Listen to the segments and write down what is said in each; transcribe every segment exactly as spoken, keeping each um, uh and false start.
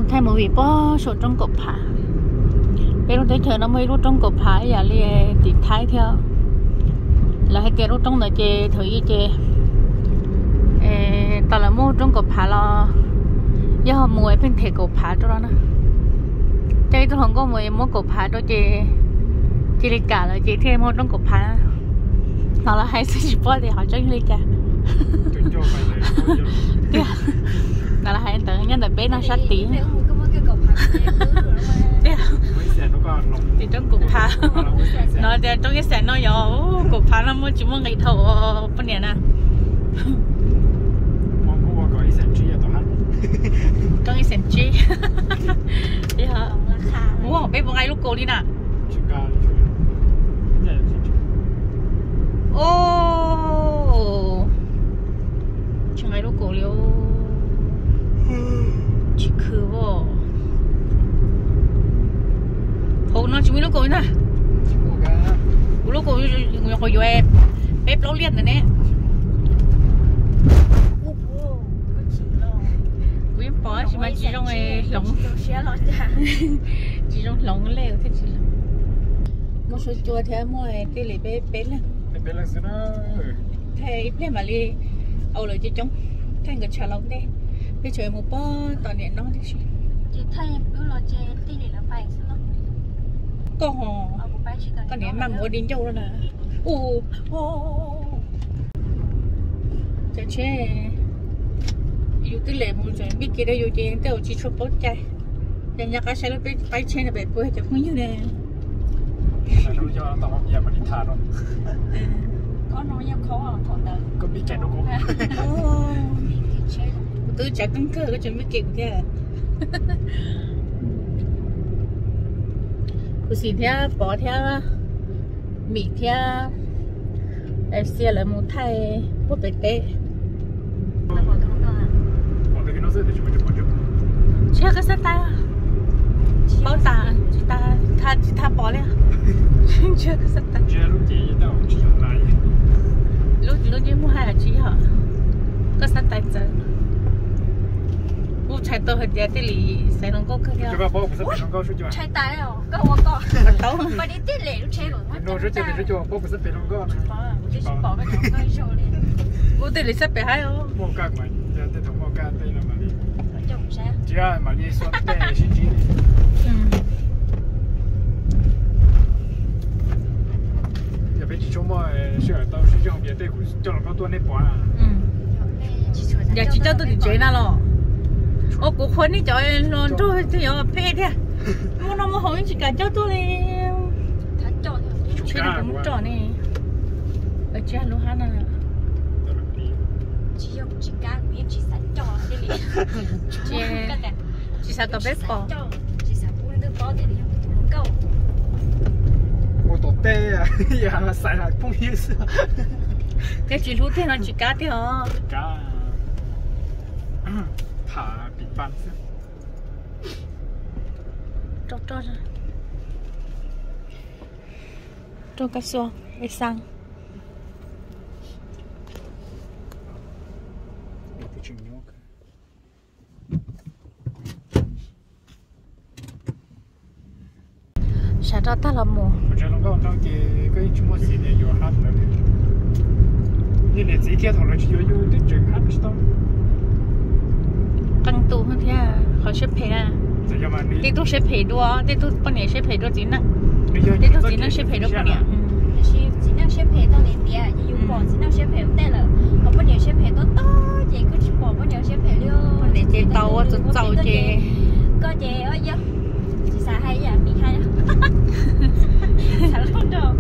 thay một vị bó số trong cột phá bây giờ tới chờ nó mới lúc trong cột phá giờ liền thì thái theo là hai cái lúc trong này chơi thử chơi tao là mua trong cột phá lo giờ họ mua bên thể cột phá cho nó chơi tôi không có mua mua cột phá cho chơi chơi đi cả là chơi thêm mua trong cột phá nó là hai mươi bó thì họ chơi đi cả đó là hai tầng nhân là bé nó sát tí thì trong cục phá nó thì trong cái sàn nó nhỏ cục phá nó mới chỉ muốn ngày thầu bên này nè trong cái sàn chi đi hả wow bé bông ai lúc cô đi nè ô chẳng ai lúc cô liêu chỉ khử vô hồ nó chỉ biết lúc cô nè lúc cô người hồi vô em bếp nấu liên rồi nè quý bỏ chỉ mà chỉ trong này lỏng chỉ trong lỏng leo thế chỉ là một số chùa theo mua cái lì bếp bếp lên bếp lên xí nó thay bếp mà đi âu lời chỉ trong thay người trả lỏng đây bây giờ một bó toàn điện nó thì chị chị thay bữa lo chơi tí để nó bay sao có hò con điện mà mua đến châu đó nè u ô chơi chơi yêu cái lệ một chuyện biết kia đây yêu chơi tao chỉ chụp bớt chơi nhà nhà cái xe nó bay bay trên là bay bơi chụp không như nè nó cho tao giờ mà đi thả rồi có nói nhau khó à thọ đời có biết chạy đâu cũng tôi chạy căng cơ cái chuyện biết kịp thế cô xì theo bỏ theo mì theo em xe là một thay bút bể tê chưa có sát tay bao tà chị ta tha chị ta bỏ lên chưa có sát tay lúc chị đâu chị dùng lại lúc lúc chị mua hai là chị hả có sát tay chơi u chạy tôi hơi đẹp tí lì sẽ nó có cái theo chạy tay rồi có một con mà đi tí lì lúc chạy rồi nó rất chạy rất cho bố phải sắp phải nó có chỉ bỏ cái nó cái show đi u tí lì sắp phải hay không mua cá mà để để thằng mua cá đây là mà đi chồng sao chỉ là mà đi xoắn tê xin chỉ giờ bây giờ chúng mua sữa tao sử dụng biệt đây cho nó có tuần này bỏ à giờ chỉ cho tôi đi chơi nào lo ô cô khôn đi chơi luôn tôi tôi giờ phê thế mua nó mua hỏi chỉ cả cho tôi đi thắt tròn chơi được cũng tròn này ở chơi luôn ha nè chỉ dùng chỉ cá biết chỉ sắn tròn đi liền chỉ chỉ sao tao biết bỏ chỉ sao buôn được bỏ đi liền không câu mua tổ tê à giờ xài là không hiểu sao cái chỉ lúc thế nó chỉ cá thế hả cá thả bị bắn cho cho ra cho cái xô cái xăng sao đó ta làm mù cái nó có trong cái cái chúng mua gì để vô hát nữa như này chỉ kia thằng nó chỉ vô vô cái chuyện hát đó căng tù hơn thế à họ xếp phê à tí tôi xếp phê đua tí tôi bọn này xếp phê đua gì nè tí tôi chỉ năng xếp phê đua bọn này chỉ năng xếp phê tao liền bia chỉ dùng bỏ chỉ năng xếp phê đây là họ bọn này xếp phê to to chỉ cứ chỉ bỏ bọn này xếp phê liêu bọn này chơi tàu á tụi tàu chơi có chơi ở giờ chỉ xài hay à bị hay xài luôn đâu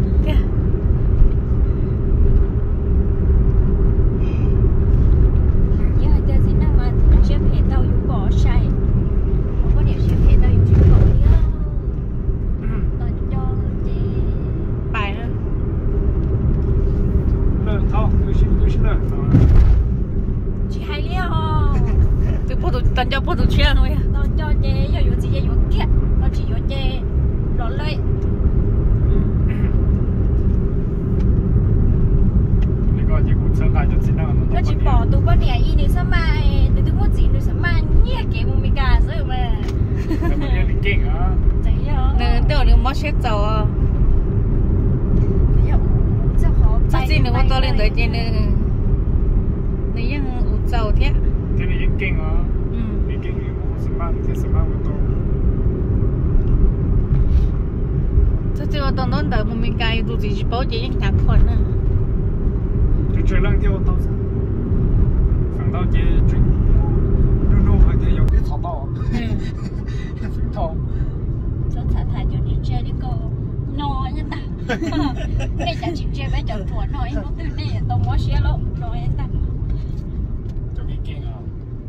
tận cho bắt được chuyện rồi tận cho chơi giờ dùng gì giờ dùng kia nó chỉ dùng chơi rồi lấy nó chỉ bỏ tụ bao nhiêu ý nữa sao mà tụi tôi muốn gì nữa sao mà nhẹ cái một mình cả rồi mà mất chết dầu à bây giờ rất khó chắc gì nữa tôi lên tới trên nữa nếu như ủ dầu thế cái này yên kinh à ừ yên kinh thì một số bạn thì số bạn của tôi chắc chỉ có tao nói đợi một mình cái tụi gì bảo chị những nhạc phần à 就这两条道上，反倒这这路路还得有被吵到， 嗯非常。 số thả thả cho đi chơi đi cô no nhân ta đây chẳng chịu chơi bé chồng chuột nói nó từ đây tao mua xe lỗ nói nhân ta 就你劲啊！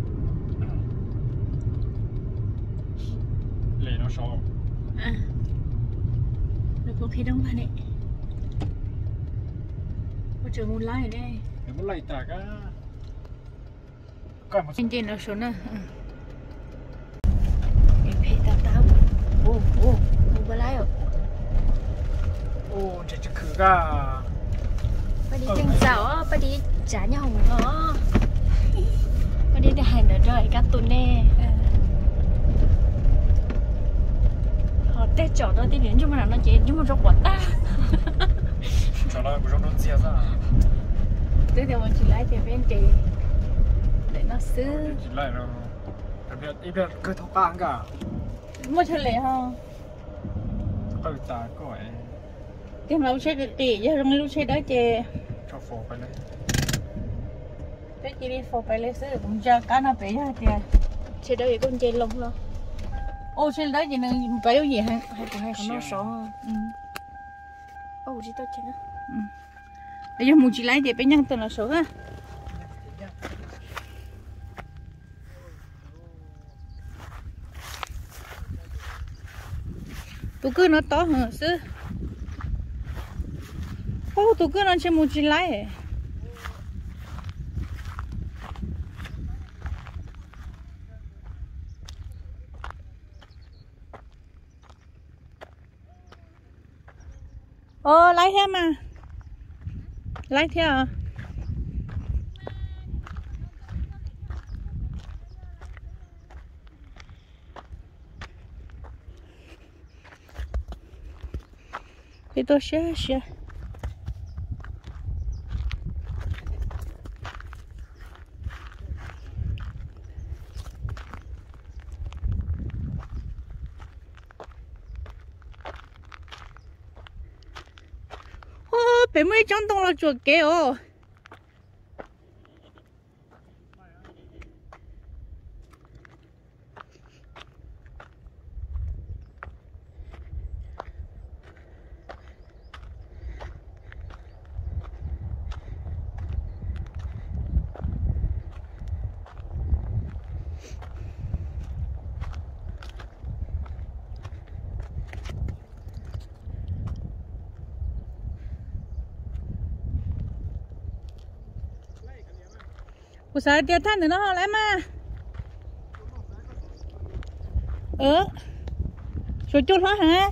累了少。 à được một khi đông vào này có chờ một lái ở đây 你们累大家，干嘛？ trên trên nó xuống nữa để phê tao tao ô ô một cái lái rồi 哦，这只可噶。 ไปđi chân dạoไปđi trả nhau nóไปđi để hành ở trời các tuần nè họ tết chọn đó thì đến chúng mình nó chỉ chúng mình rất quẩn ta 找到不是能接上， tới thì mình chỉ lái về bên chị để nó xứ 就来了，这边一边个头干个， mua cho lệ không 二大个哎， tiếng lâu xe được tỷ chứ không lâu xe đó chị 这佛回来， tới chị đi phục phải lấy xứ cũng cho cá nó bị ha chị chị đâu vậy con chơi lông luôn ô xe đó chị nên phải gì hả hay còn hay còn nó sọ ừ ô chị tôi chơi nữa bây giờ muốn chị lái chị phải nhăn từ là số ha tụi cứ nó to hơn xứ ô tụi cứ nó chỉ muốn chị lái ô lái theo mà lái theo à? Thì tôi sẽ sẽ bé mới trong đông là chuột kia ô ủa sao tiêu than thì nó ho lắm mà ừ số chút đó hả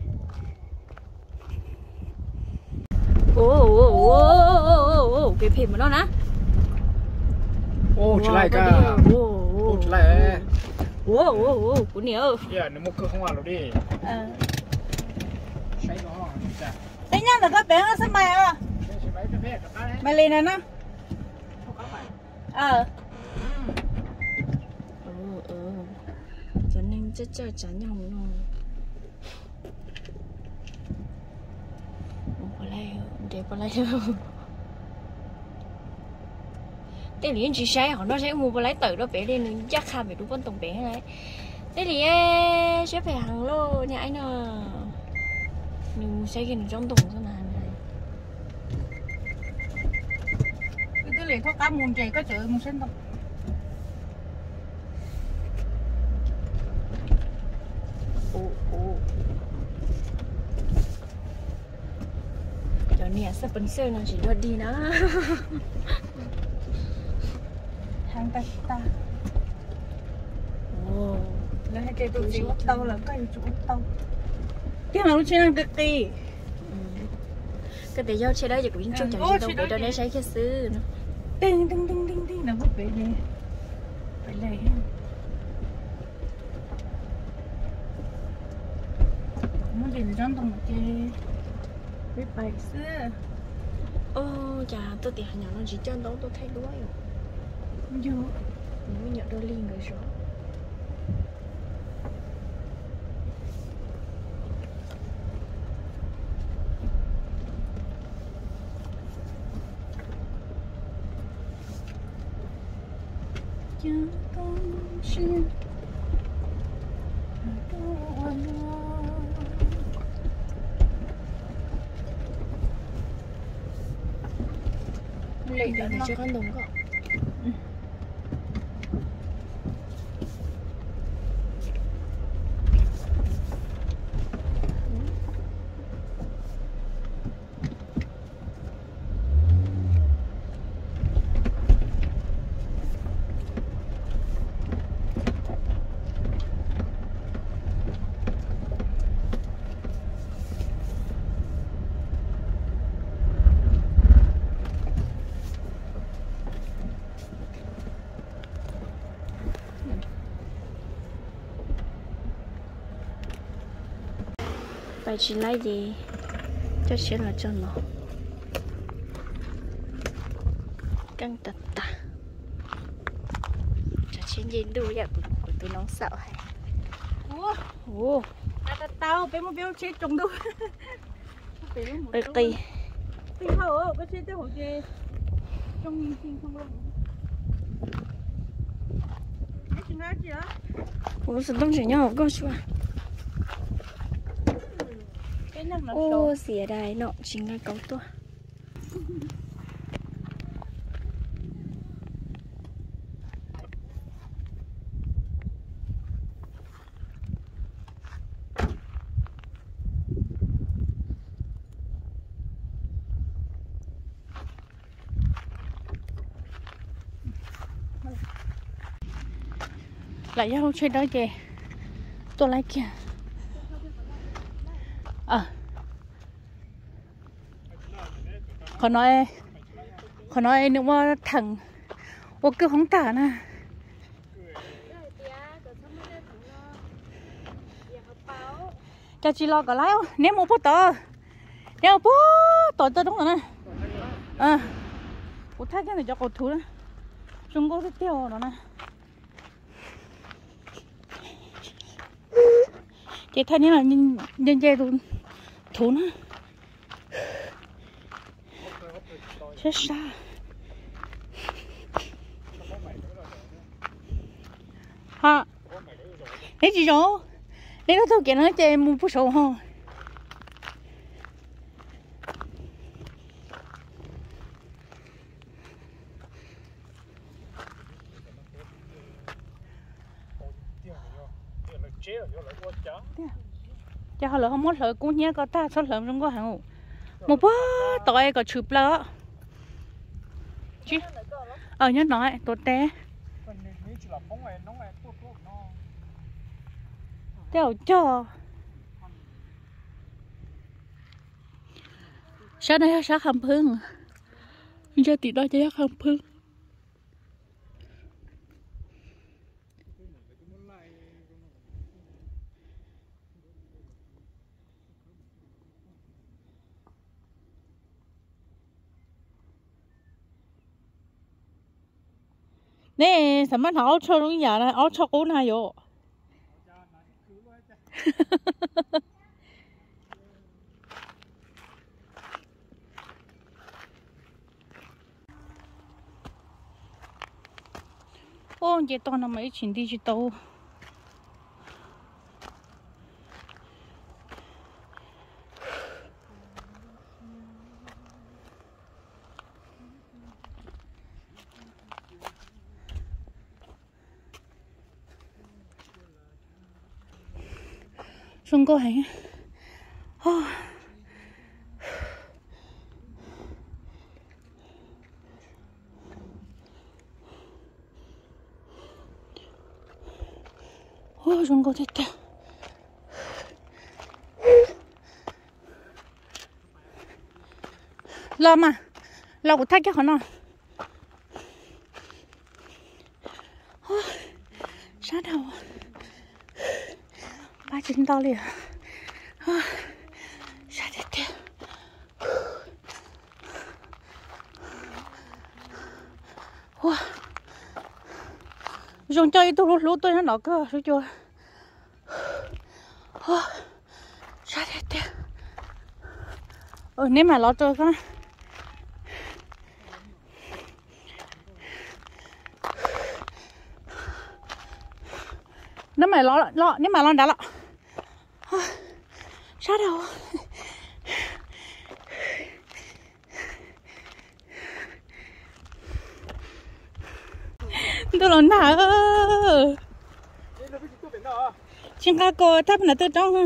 ô ô ô ô ô cái phim của nó nè 哦，只来个， ô 哦，只来， ô ô ô của nhiều 耶，你们可红啊了的， ờ 谁个哈？在， đấy nhá là các bé nó sắp mày à 这是买这边这干嘞， mày lên này nó 不搞买， ờ ừ ừ cho nên chắc chơi trả nhau nó bỏ lại để bỏ lại đâu thế liền chỉ sai họ nó sẽ mua bỏ lại tự đó bé lên chắc khá bị đúng con tổng bé này thế thì sẽ phải hàng lô nhà anh à mình sẽ cái trong tổng thế này cái liền thoát cá muôn chè có chữ muôn sinh không ồ ồ cho nè sắp bánh xe nó chỉ đưa đi nó hàng ta ta ồ là hai cái tôi chỉ út tàu là cái chú út tàu tiếng nào trên năng cực kỳ cái để giao xe đó giờ cũng trong chẳng gì đâu để đâu để xây cái xứ nữa tinh tinh tinh tinh tinh là bút bể này phải lấy muốn đi trong tông một cái biết bài xưa. Ô chà tôi tiền nhỏ nó chỉ chân đó tôi thấy đuối rồi. Vô. Mình nhận đôi liền rồi số. Chẳng còn xin Lấy để cho con đồng cọ. Phải chỉ lấy gì cho sẽ là cho nó căng tật tà cho chuyện gì đủ vậy của tôi nóng sợ hay ủa ồ ta tao bé một bé chết trồng đâu bê tì tì hở bé chết tới hồi kia trong nhìn xin không luôn cái chuyện đó gì đó ủa sao đông chỉ nhau có chưa ô xỉa đài nọ chính là cấu tua lại không chơi đó kìa tôi lại kìa à họ nói họ nói nếu mà thằng ô cứ không tả nè cho chị lo cả lái không nếu một bút tờ nếu bút tờ tờ đúng rồi nè à bút thay cái này cho cậu thú đó chúng có cái tiêu đó nè chị thấy như là nhân nhân dây thú thú nữa chết sao hả lấy gì rồi lấy nó thôi kìa nó chơi mua bút sổ không cho họ lỡ không mất lỡ cũng nhớ có ta xuất lỡ trong có hàng một bó tỏi có chụp lỡ chứ ờ nhớ nói tốt té đeo cho sao đây sao khôngพึ่งgiờ thì đó chứ khôngพึ่งnè什么好吃东西啊好吃过哪有ô chị toàn là mấy chuyện đi chị đâu không có hành ôi không có thích ta lo mà lo của thách cái con nào sát đầu ba chân to liền dùng chơi tôi lú lú tôi nó nọ cơ rồi chưa sao thế thế ờ nếu mà lo chơi con nếu mà lo lo nếu mà lo đã lọ sao đâu tôi lo nào trên cá cô thấp là tôi trong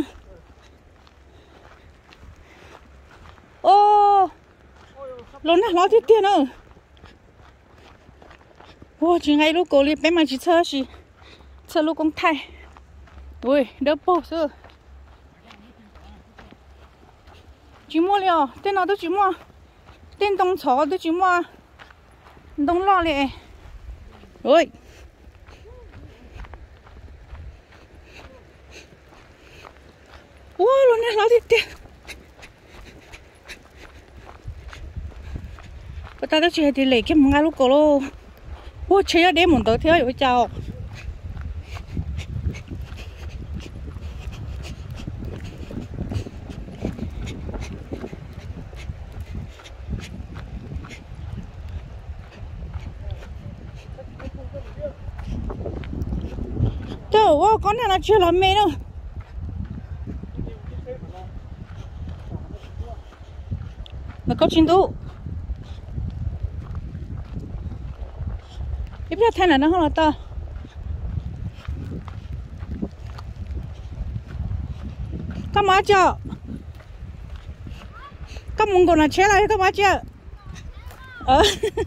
ô lo nào lo tiếp tiền nữa ô chỉ ngay lúc cô liền bé mà chỉ chơi gì chơi lúc công thay ui đỡ bộ sư chỉ mua liền tên nào tôi chỉ mua tên đông chó tôi chỉ mua đông lo liền ui wow lo này lo tiếp tiền bà ta đã chơi thì lấy cái mông lúc cô lo wow chơi ở đây muốn tới theo rồi chào trời ơi con này là chưa làm mẹ đâu mà có chuyện đâu ít ra thay là nó không là to các má chưa các mông còn là chế lại các má chưa ờ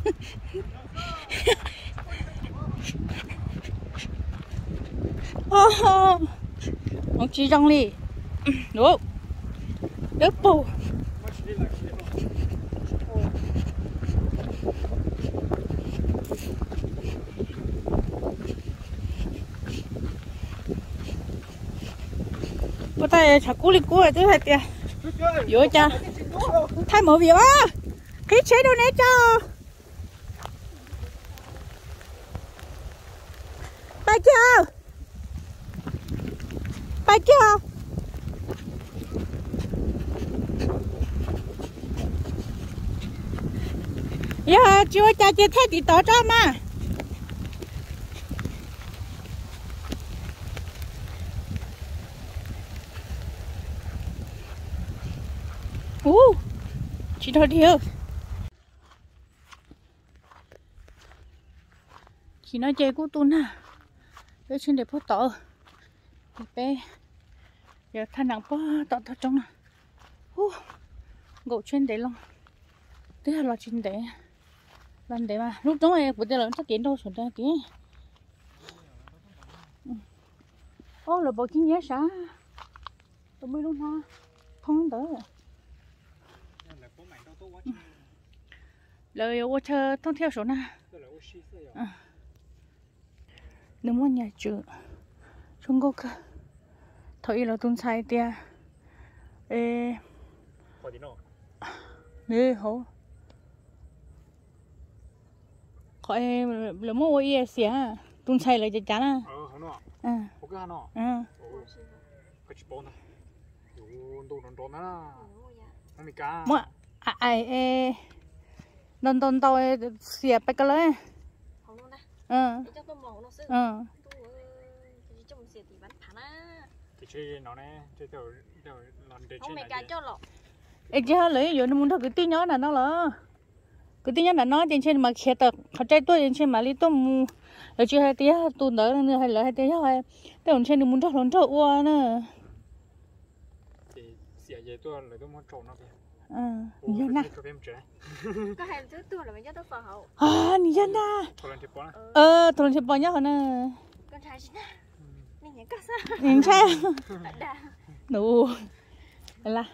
oh, ông chỉ trong đi, đúng, đứt bù. Bữa tay chả cú lịch cú rồi chứ hả tiệt, vô cha, thay mở việc á, cái chế đâu nè cho, tay chưa? Phải chưa? Giờ chưa cha chưa thấy thì tỏ cho mà. Ú, chị thôi đi ơi. Chị nói chơi của tôi nè, tôi xin để phút tỏ. Bé giờ thanh nặng quá tọt thật trong nè gỗ trên đấy luôn thế là lo trên đấy lần đấy mà lúc đó này của tôi là chắc kiến đâu xuống đây kia ô là bộ kinh nhớ sao tôi mới luôn ha không tới lời ô chờ thông theo số nè nếu muốn nhà chữ chúng có cơ thôi là tuần sai tia ê nè hổ khỏi là mua gì xỉa tuần sai là chắc chắn à ờ hả nó à có cái nó à cái chip bông này đồ đồ đồ nó nó mi cá mua ai ai ê đòn đòn tàu xỉa bạch cái lấy ờ ờ chơi nó nè chơi đầu đầu lần để không mày cài cho lọ em chỉ lấy rồi nó muốn thằng cái tin nhớ là nó là cái tin nhớ là nó trên trên mà khét tật họ chạy tôi trên trên mà đi tôi mua rồi chưa hai tía tuần đó nữa hay là hai tía hay tôi còn trên được muốn thằng lớn thợ qua nữa thì xỉa vậy tôi là tôi muốn trộn nó kìa à nhiều nè có hai thứ tôi là mình nhớ tới phở hậu à nhiều nè ờ tôi làm chụp bao nhiêu hả nè con trai chứ mình nhớ cả sao nhìn sao đủ là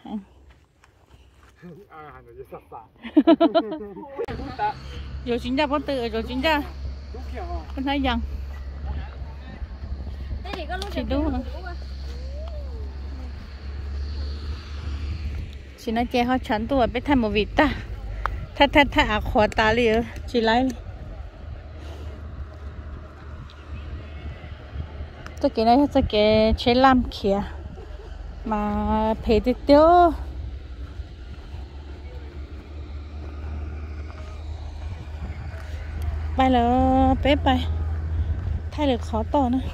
rồi chính ra bắt tự rồi chính ra con thấy rằng chị đúng hả chị nói chơi họ chán tôi biết thay một vị ta thay thay thay à khó ta liền chị lấy 这个呢，这个切蓝kia mà phải đi tiêu bay là bé bay thay được khó to nữa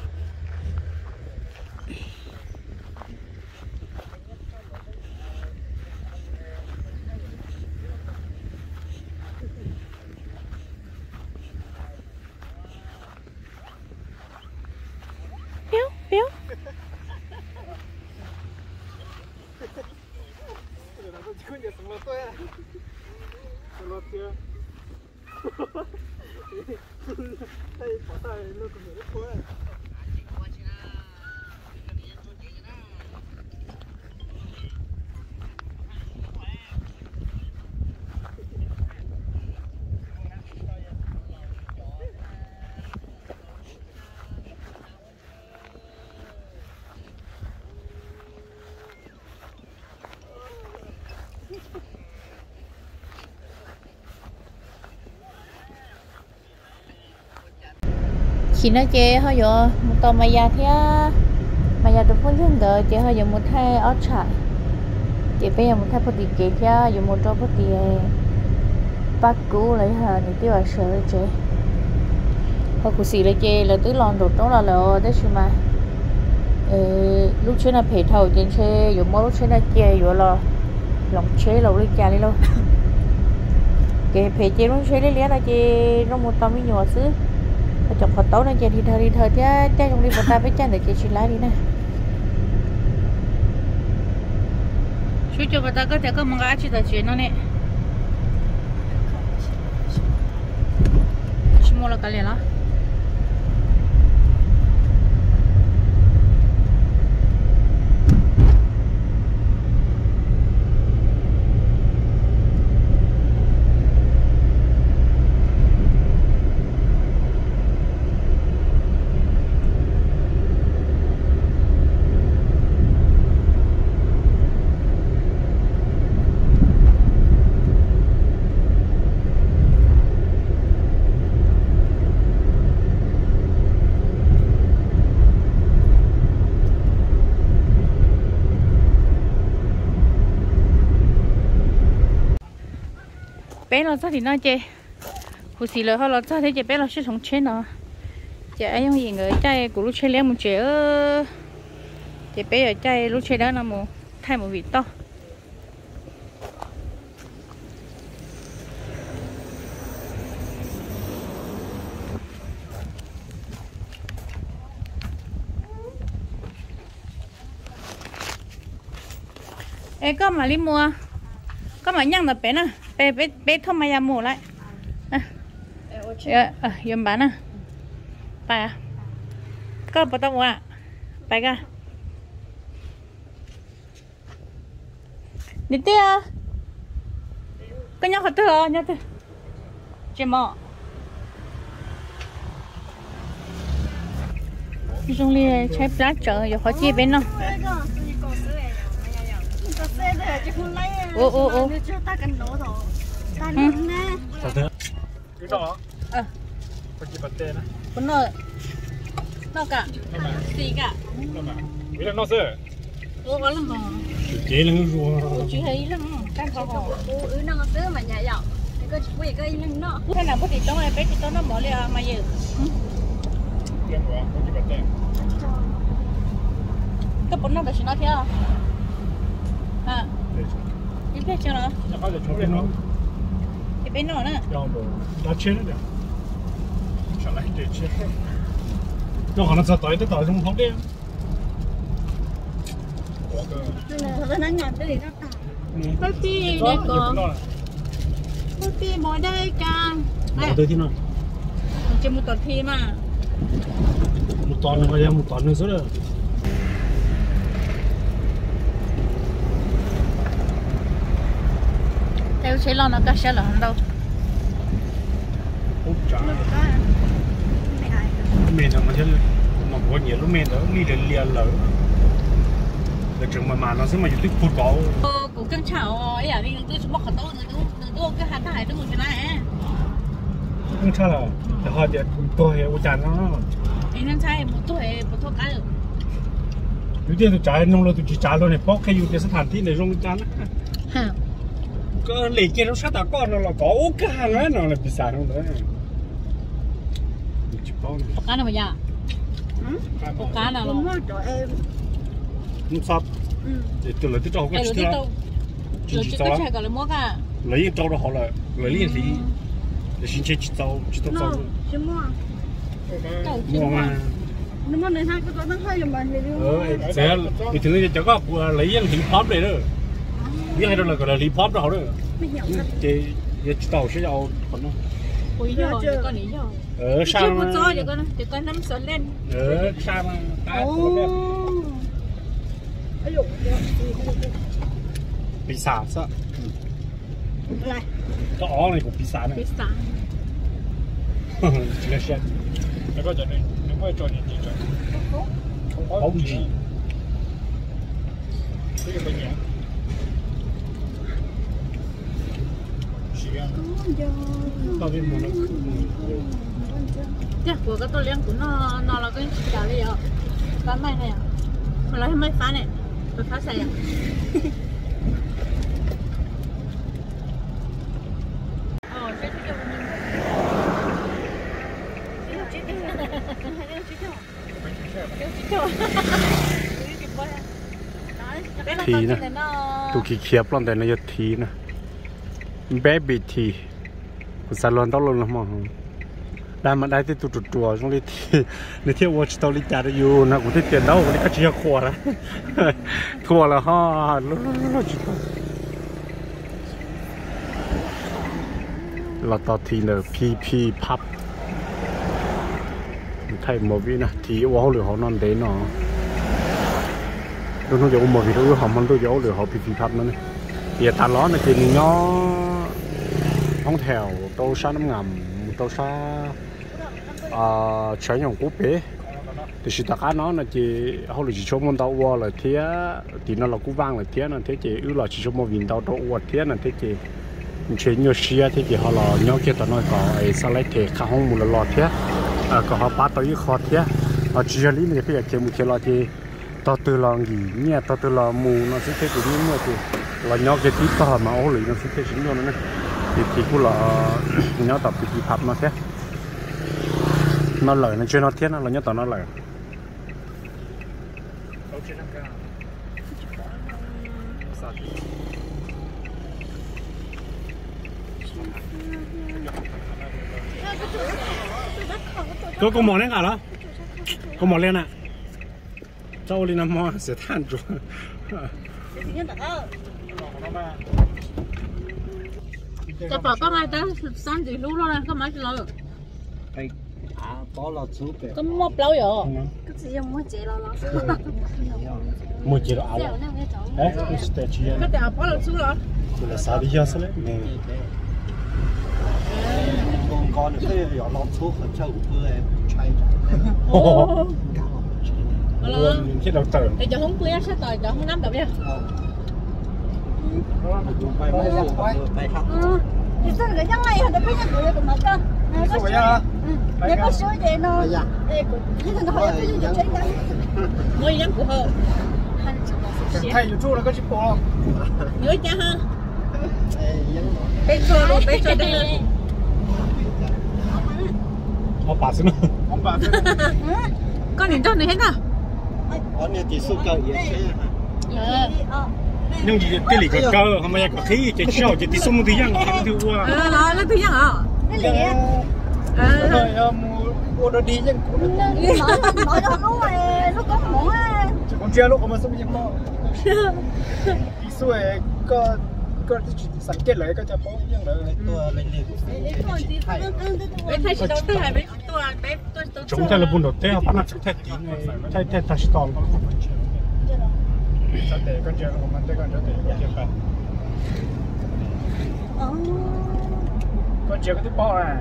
phiếu phiếu chỉ nói chơi họ giờ một tàu mày già thế mày già tụi phun chung gờ chơi họ giờ một thay ớt chạy chơi bây giờ một thay bột kê thế giờ một trâu bột bát cũ lấy hà thì tiêu ở sợ chơi họ cũng xì lấy chơi là tứ lon đột đó là là đấy chứ mà lúc trước là phải thầu trên xe giờ mỗi lúc trước là chơi giờ là lòng chế lâu đi chơi đi lâu cái phải chơi lúc chế lấy lẽ là chơi trong một tàu mới nhỏ xứ chọc phật tấu nên chơi thì thời đi thời chứ chơi trong đi bọn ta với chân để chơi chuyện lái đi nè suy cho bọn ta có thể có một cái chuyện là chuyện nó nè chỉ mua là cái liền đó bé nó sao thì nó chơi hồi xí là họ nó sao thế chơi bé nó sẽ sống chết nó chơi ai không gì người chơi của lúc chơi léo một chơi ơ chơi bé ở chơi lúc chơi đó nó một thay một vị to ê có mà đi mua có mà nhang là bé nè bé bé bé thơm mày mua lại à ờ yếm bán à phải à có bắt đầu à phải cả đi tiêu có nhau hot thôi nhau thôi chơi mò dùng li trái lá chợ giờ khó chia bên nó ô ô ô cái đó ờ có chỉ bật tên á con nó nó cả gì cả cái nó sơ ô có lắm mà chế là cái rùa chú thấy lắm cái khó hổ ô ừ nó sữa mà nhà giàu cái cái cái cái nó thế nào có thể trong này bé thì trong nó bỏ liền mà giờ cái của có chỉ bật tên cái bốn nó để nó theo à cái bé chưa nó nó phải là chỗ này nó cái bé nó nữa 要不拿钱的上来得钱那可能再带得带什么好的 nó nó nhặt cái gì nó tạt bác đi đây có bác đi mỗi đây cả đây tới thì nào chỉ một tuần thi mà một tuần nữa hay một tuần nữa rồi theo chế lo nó cả sẽ là không đâu mẹ thằng mà chứ mà có nhiều lúc mẹ đó đi đến liền lỡ để chừng mà mà nó sẽ mà dùng tích phút có cũng căng chảo ấy à đi tôi chỉ bóc khẩu tôi tôi tôi cái hạt hải tôi ngồi trên này không sao là để họ để tôi hiểu chán nó anh em trai một tuổi một tuổi cái อยู่ที่ตัวจ่ายน้องเราตัวจีจ่ายเราเนี่ยเพราะแค่อยู่ในสถานที่ในโรงจานนะก็เหล็กเกล็ดเราชาตาก้อนเราก็โอ้กันแล้วเราเลยพิซซ่าตรงนั้นจีบป้อนปากกาหน่อยยาปากกาหน่อยนุ่มซับตัวเลยที่เราก็ชิดแล้วจีจีจ้าเลยยังจ้าเรา好了เลยยังสีจะ新鲜จีจ้าจีจ้าจ้าmua mà nó mà này hai cái con nó hơi làm bài thì ờ sẽ thì thường thì cháu có lấy những hip hop này đó những hay đó là gọi là hip hop đó đó thì thì tàu sẽ giàu còn nó ui giời ơi con này giời ờ sao mà cho cho con thì con nắm sợi lên ờ sao mà tái pizza sao có ó này của pizza này pizza chỉ là xe nó có cho nên nó có cho nên gì cho không gì cái gì vậy tao đi mua nó chắc của cái tôi liên của nó nó là cái chả gì à cái mai này à mà lấy mấy phá này tôi phá xài à thì nè tụi kia khiếp lắmแต่nóจะทีนะเบบี้ทีคุณสารลตลอดละมั้งได้มาได้ที่ตัวตัวช่วงนี้ที่ในเที่ยววอชตอรี่จ่าอยู่นะกูที่เตียนเล่าวันนี้ก็เชียร์ขวดนะขวดละฮ่าลุ้นลุ้นจุดเราต่อทีเลยพีพีพับไทยโมบินะทีว่าเขาหรือเขานอนเดนเนาะดูน้องจะอุ้มมาพี่ดูเขามันดูจะเอาหรือเขาพีพีพับนั่นนี่เดี๋ยวตาล้อเนี่ยคือน้อห้องแถวโต๊ะชาน้ำงามโต๊ะชาใช้อย่างกูเป๋แต่สิตาการน้องน่ะจีเขาหรือจีชมมันเต้าวัวเลยเทียตีนั่นเรากูว่างเลยเทียนั่นเทียจีอื้อเราจีชมมาวินเต้าโต๊ะวัวเทียนั่นเทียจีเชียร์เชียร์เทียจีเขาเราเนาะเกี่ยวกับน้อยก็ไอ้สไลด์เทข้าห้องมูลหลอดเทียก็เขาป้าตัวยี่คอเทียเอาจีเลี่เนี่ยพี่อยากเกี่ยวมุเกี่ยวเราจีต่อตัวลองกี่เนี่ยต่อตัวลองมูnó sẽ thấy cái như thế là nhau cái tí to mà ô lì nó sẽ thấy chính luôn đấy thì thì cũng là nhau tập thì tập nó thế nó lời nó chơi nó thiết nó là nhau tập nó lời có con mỏ lên cả đó con mỏ lên ạ châu lên nằm mò sẽ than rồi cái bảo có ai tới sáng thì lú rồi có mấy lâu rồi à bỏ lọt xuống có một lâu rồi cái gì mua chế lo lo mua chế lo áo đấy cái stage kia cái tàu bỏ lâu xuống rồi คือละสาดีเยอะซะเลยนี่ con con cái nhỏ lọt xuống ở châu của em chạy โอ้โห rồi ที่เราเติม thì cho không quên sát rồi cho không nắm được nha bay bay bay bay thẳng thì sao cái nhang này nó cái nhang của nó mà cơ số vậy hả để có số vậy nó để nó hỏi cái gì vậy mới nhắm của họ thayอยู่ช่วงแล้วก็ชิปโป้ nhớ cha ha bên xôi luôn bên xôi đây เอาปาดซินะเอาปาดซิ con nhìn cho này hết à ở nhà chỉ số cầu vậy chứ nhưng gì cái lì cái cơ không phải cái khí chỉ sau chỉ tí số một tí nhang không thiếu qua ờ nó nó thứ nhang à cái gì ờ rồi mua đồ đi nhưng nói nói cho nó mà nó có món á con chia lúc mà số bao nhiêu mo tí số ấy có cóสังเกตเลยก็จะโป๊ะยังเลยตัวเล็ก bên thay chỉ đầu tư hay bênตัวbênตัวตัว chúng ta là buôn đồ teo bắt nạt thay tí này thay thay thay stall sao để con chơi của mình để con chơi để con chơi phải con chơi cái tí bao à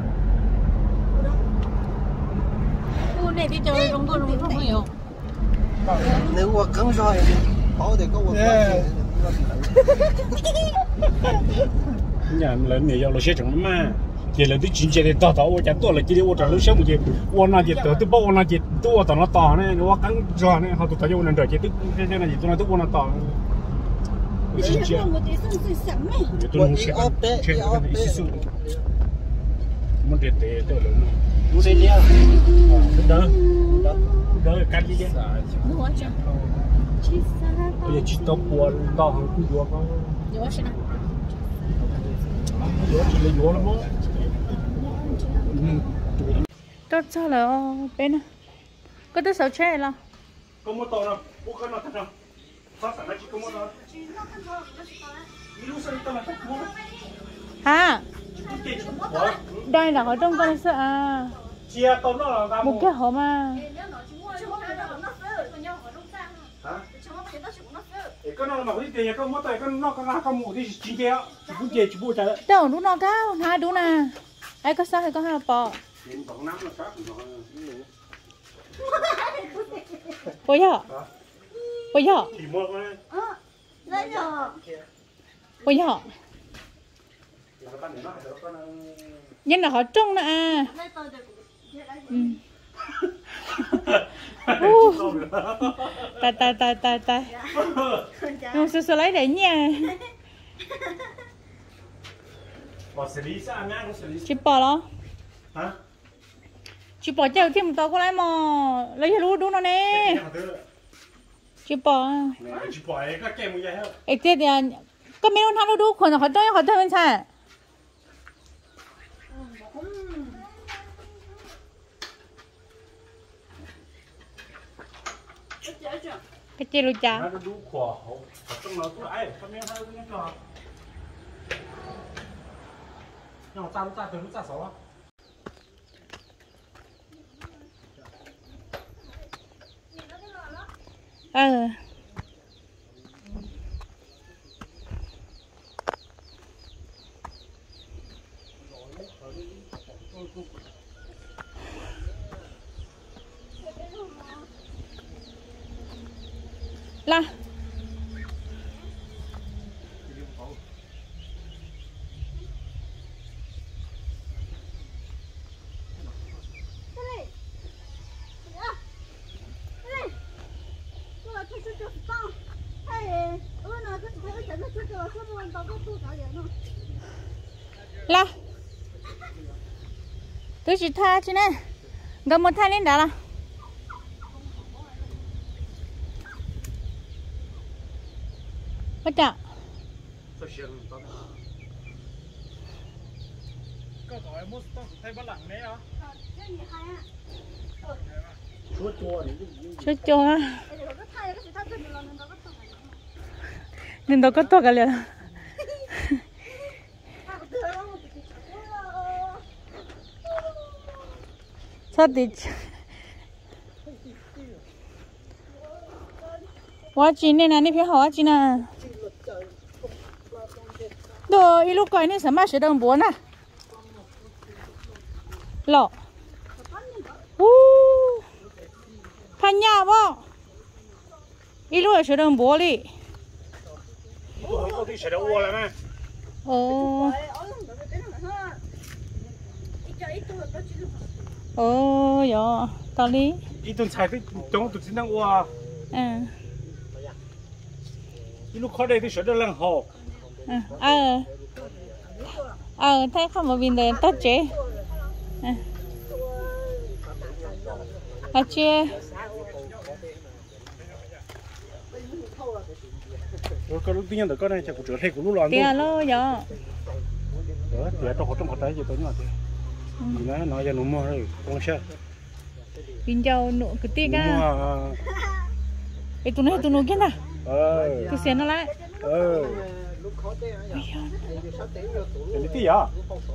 khu này thì chơi đúng con đúng không hiểu nếu mà cứng rồi có thì có một nhà lớn nhiều giờ lo xe chẳng mà chỉ là tôi chính chế để tao tao tôi chả tôi là chỉ để tôi trả lúc sáng một chỉ tôi nói chỉ tôi tôi bảo tôi nói chỉ tôi tao nó tao này tôi cắn giò này họ tôi tao cho nên đợi chỉ tôi cái cái này chỉ tôi nói tôi tôi nó tao chính chế tôi không sẽ chuyện cái này xí xù muốn để để tôi lớn Bố đây nha. đỡ đỡ cắt đi chứ bây giờ chỉ tao buồn tao không cứ buồn không buồn chỉ lấy buồn lắm tôi cho là bên có tới sáu trẻ là có một tàu nào bố khăn nào thật nào sao sản chỉ có một tàu hả đây là họ trong con sợ à chia tàu nó là một cái họ mà cái nó mà cái tiền cái mất rồi cái nó cái cái mũ thì chỉ kia chỉ cũng chỉ chỉ bù trả đâu đúng nó cao hai đúng nè ai có sao hay có hai bò bây giờ bây giờ bây giờ nhưng là họ trông nè à tài tài tài tài tài không sao sao lấy để nha chị bỏ lo chị bỏ chèo thêm tao có lấy mà lấy hết luôn đúng nó nè chị bỏ chị bỏ cái kem như vậy hả ấy thế thì có mấy ông thằng nó đủ khuẩn họ tới họ tới bên sao cái gì luôn cha nó đủ khỏe trong nó cứ ai có mấy hai cái cho nhau ta ta từ ta sáu ờ là là tôi chỉ tha chứ nè gần một thay lên đó là bắt chặt chút chua nên đâu có to cả liền sao thì quá chín này này phải hỏi chín à đồ ít lúc coi này sắm sẽ đồng bốn à lọ u phan nhà bo ít lúc sẽ đồng bốn đi ồ ồ dạ tao đi ít tuần sai tới trong tụi xin đang qua à ít lúc khó đây thì sẽ được lần hồ ờ ờ thấy không mà bình thường tốt chế à chia có lúc tiên được có này chắc cũng trở thành cũng lúc loạn tiền lo dạ ờ tiền trong trong tay gì tới nhỉ thì nó nói cho nó mua rồi không sao bình châu nụ cái tiền à cái tụi này tụi nó kia nè ờ cái xe nó lại ờ cái gì à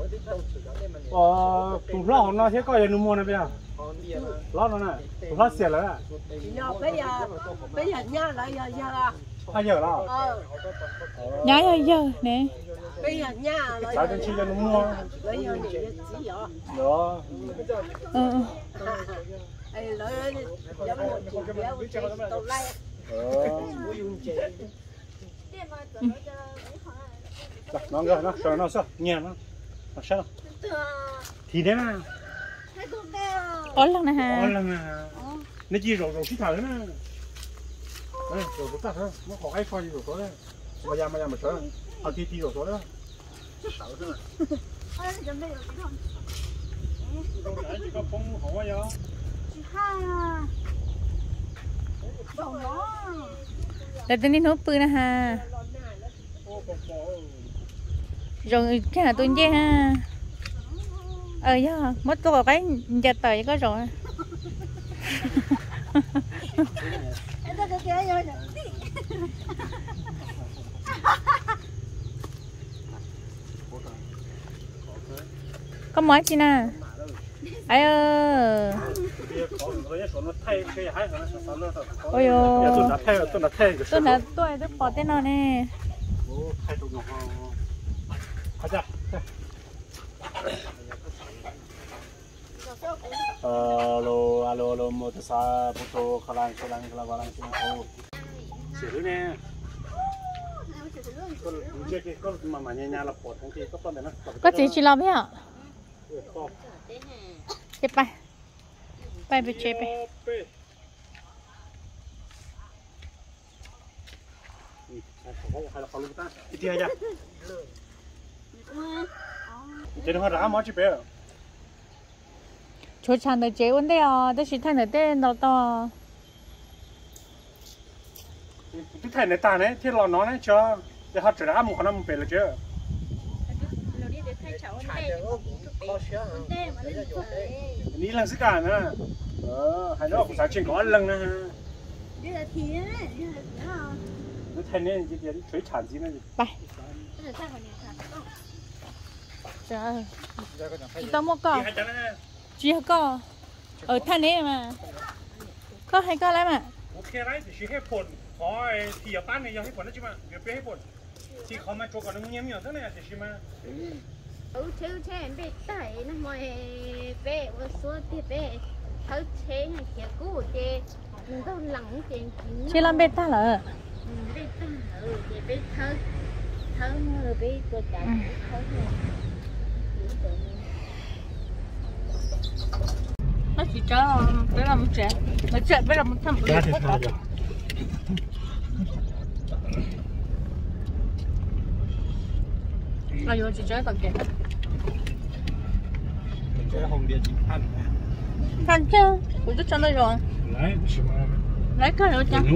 ờ tụi nó nó sẽ có gì nó mua này bây giờ lót nó này tụi nó xẻ rồi à bây giờ bây giờ nhá lại giờ giờ à hai giờ đó nhá giờ giờ nè bây giờ nhá lại tại trên chi cho nó mua bây giờ chỉ giờ đó ờ ai lại giống một chị béo chị tàu lai nó rồi nó sợ nó sợ nghe nó sao thì thế nào ổn lắm nè ha ổn lắm nè nó chỉ rồi rồi cái thằng nữa rồi rồi tắt thôi nó có cái coi rồi rồi mà ra mà ra mà sợ ở kia kia rồi rồi đó sợ thế này đâu nãy chỉ có phong hổ vậy để tên đi nấu pư nè ha rồi cái nào tôi nghe ha ờ do mất tôi cái giờ tới có rồi có món gì nè ai ơi ôi yo tôi là tôi tôi bỏ tên nào nè alo alo alo một sa photo khalang khalang khalang khalang xin cô xử nè con chơi cái con mà mà nhà nhà là phốtทั้งที่ก็ต้นแต่นะ có gì chỉ làm thế ạไปไปไปไปเชฟไปเขาเขาเขาลูกตาอีกทีอะไรเดี๋ยวเขาร้านมาจีบเอ๋ chỗ chăn được chế vấn đề à tôi chỉ thay được tên đâu to cái thay này ta này thì lo nó này cho để họ trở ra một con năm về là chứ ní lần sức cả nữa ờ hai đứa cũng phải chuyện có lần nữa nó thay nên cái gì chuối sản gì nữa ไปtrời tao mua cỏ chỉ có ở thanh đấy mà có hay có lắm mà ok đấy thì chỉ hết phồn có thì ở ban này giờ hết phồn đó chứ mà việc hết phồn thìเขามาโจก่อนนึงเงี้ยๆเท่านั้นแต่ใช่ไหม ừ theo theo em bị tải nó mày bé và số thì bé thấu chế này kia cũ thì mình đâu lẳng tiền kín chỉ làm bê ta là bé ta ừ thì bé thấu thấu rồi bé tôi trả thấu rồi nó chỉ cho bé làm một trẻ nó trẻ bé làm một thằng bé là vô chỉ chơi còn kìa chơi hồng điện chỉ ăn ăn chứ cũng rất cho đây rồi lấy lấy cái nữa chứ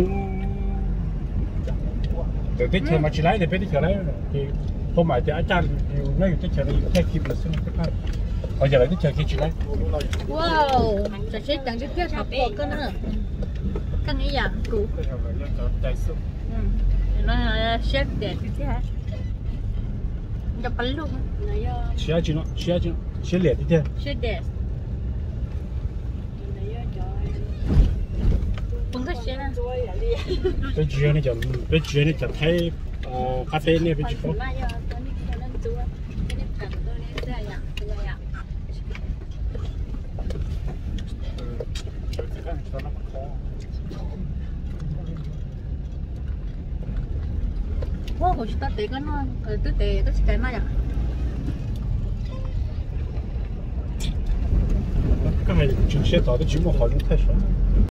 để tết chơi mà chỉ lấy để bé đi chơi lấy thì hôm mai thì anh cha nóอยู่tết chơi đi tết kịp là xin cái này bây giờ lấy tết chơi kia chỉ lấy wowจะใช้ตังค์จะเที่ยวถับปอกก็นะกันนี้อย่างกูอืมnó xếp để cái thếจะปั้นลูกมั้ย xé chín nó xé chín xé liệt đi thế xếp để cũng có xếp bây giờ này giờ bây giờ này giờ thấy cà phê này bây giờ wow, hồi ta tệ cái nó, tôi tệ tôi chỉ cái này à? cái này chỉ sẽ tạo được chỉ một hòn太少。